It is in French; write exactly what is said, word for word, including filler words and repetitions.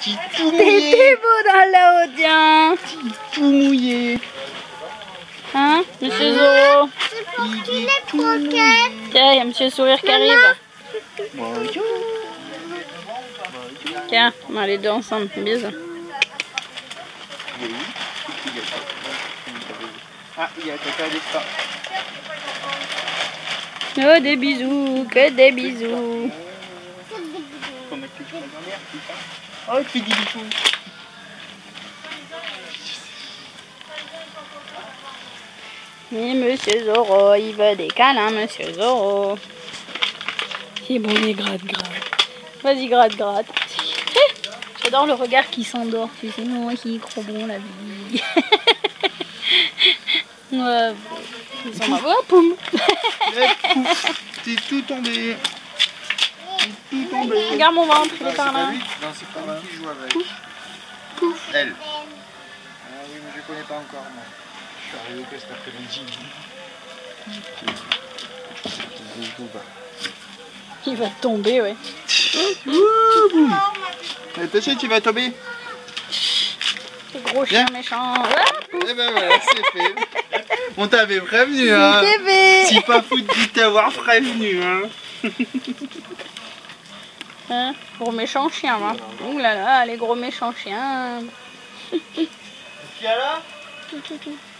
tout mouillé. T'es beau dans l'eau, tiens. Tout mouillé. Hein, Monsieur Zoro? C'est pour Il qu'il est est tout croquette. Tiens, il y a Monsieur Sourire qui arrive. Bonjour. Tiens, on va les deux ensemble. Bisous. Oui. Ah, il y a caca des pas. Oh, des bisous, que des bisous. Comment que tu prends dans l'air, c'est ça? Oh, il fait des bisous. Et Monsieur Zoro, il veut des câlins, Monsieur Zoro. C'est bon, les gratte, gratte. Vas-y, gratte, gratte. Eh, j'adore le regard qui s'endort, tu sais. Non, c'est trop bon la vie. Ouais, ils sont marrants. Oh, poum. T'es tout tombé. T'es tout tombé. Regarde mon ventre, il est par là. Non, c'est pas moi qui joue avec. Elle. Ah oui, mais je connais pas encore, moi. Je suis arrivé que cet après-midi. Il va tomber, ouais. Attention, tu vas tomber. C'est gros chien méchant. Eh ben voilà, c'est fait. On t'avait prévenu, hein. C'est fait. C'est pas fou de t'avoir prévenu, hein. Hein, gros méchant chien, là. Ouh là là, les gros méchants chiens. Qui est là? Tout, tout, tout.